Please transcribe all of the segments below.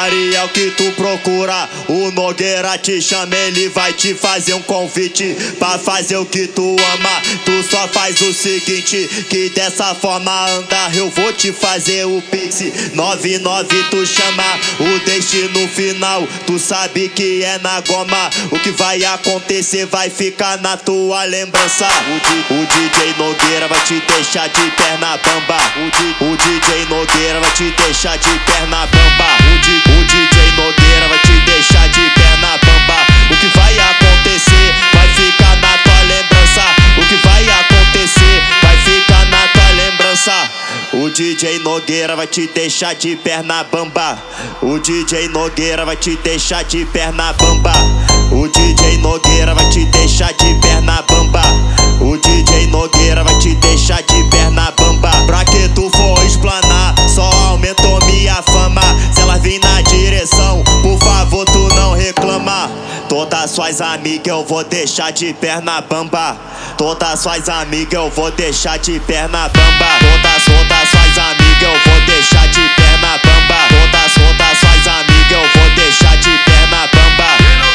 Putaria é o que tu procura. O Nogueira te chama, ele vai te fazer um convite pra fazer o que tu ama. Tu só faz o seguinte, que dessa forma anda, eu vou te fazer o pix 99, tu chama o destino final. Tu sabe que é na goma, o que vai acontecer vai ficar na tua lembrança. O DJ Nogueira vai te deixar de perna bamba. O DJ Nogueira vai te deixar de perna bamba. O DJ Nogueira vai te deixar de perna bamba. O que vai acontecer vai ficar na tua lembrança. O que vai acontecer vai ficar na tua lembrança. O DJ Nogueira vai te deixar de perna bamba. O DJ Nogueira vai te deixar de perna bamba. O DJ Nogueira vai te deixar de perna bamba. O DJ Nogueira vai te deixar de perna bamba. Pra que tu for explanar, só aumentou minha fama. Se ela vir na direção, por favor tu não reclama. Todas suas amigas eu vou deixar de perna bamba. Todas suas amigas eu vou deixar de perna bamba. Todas suas amigas eu vou deixar de perna bamba. Todas suas amigas eu vou deixar de perna bamba.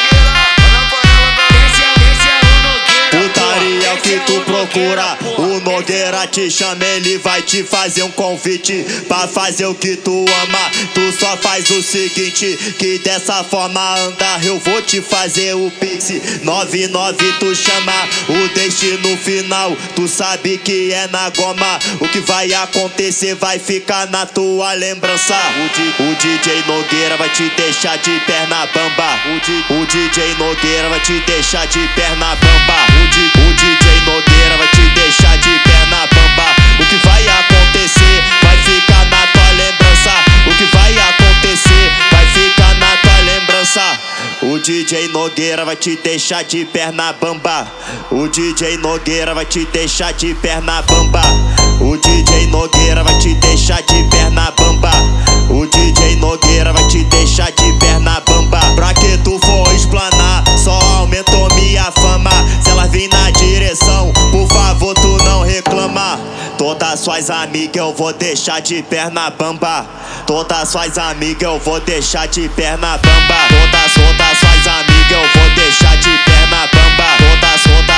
Putaria é o que tu procura. O Nogueira te chama, ele vai te fazer um convite pra fazer o que tu ama. Tu só faz o seguinte, que dessa forma anda, eu vou te fazer o pix 99, tu chama o destino final. Tu sabe que é na goma, o que vai acontecer vai ficar na tua lembrança. O DJ Nogueira vai te deixar de perna bamba. O DJ Nogueira vai te deixar de perna bamba. O DJ Nogueira vai te deixar de perna bamba. O que vai acontecer vai ficar na tua lembrança. O que vai acontecer vai ficar na tua lembrança. O DJ Nogueira vai te deixar de perna bamba. O DJ Nogueira vai te deixar de perna bamba. O DJ Nogueira vai te deixar de perna bamba. O DJ Nogueira vai te deixar de perna bamba. Pra que tu for explanar, só aumentou minha fama. Se ela vir na direção, por favor tu não reclama. Todas suas amigas eu vou deixar de perna bamba. Todas suas amigas eu vou deixar de perna bamba. Todas suas amigas eu vou deixar de perna bamba. Todas